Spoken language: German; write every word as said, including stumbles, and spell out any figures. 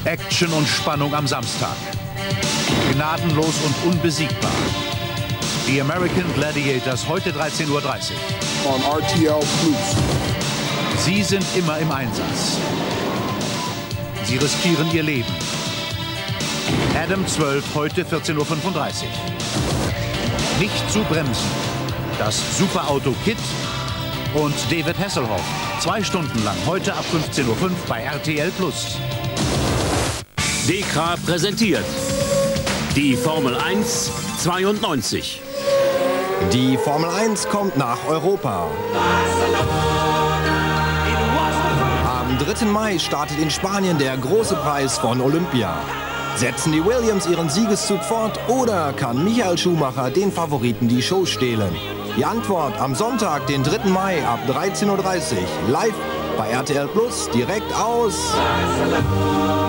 Action und Spannung am Samstag. Gnadenlos und unbesiegbar. Die American Gladiators, heute dreizehn Uhr dreißig. On R T L Plus. Sie sind immer im Einsatz. Sie riskieren ihr Leben. Adam zwölf, heute vierzehn Uhr fünfunddreißig. Nicht zu bremsen. Das Superauto Kid und David Hasselhoff. Zwei Stunden lang, heute ab fünfzehn Uhr fünf bei R T L Plus. D K R A präsentiert die Formel eins zweiundneunzig. Die Formel eins kommt nach Europa. Am dritten Mai startet in Spanien der große Preis von Olympia. Setzen die Williams ihren Siegeszug fort oder kann Michael Schumacher den Favoriten die Show stehlen? Die Antwort am Sonntag, den dritten Mai ab dreizehn Uhr dreißig, live bei R T L Plus, direkt aus